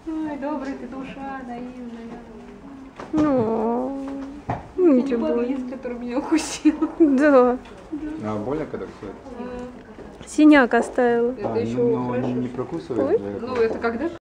Ой, добрый ты душа, наивная. Ну, Ты ничего. не подъезд, который меня укусил. Да. А больно, когда кусает? Синяк оставила. Это еще хорошо. не прокусывает? Ну, это когда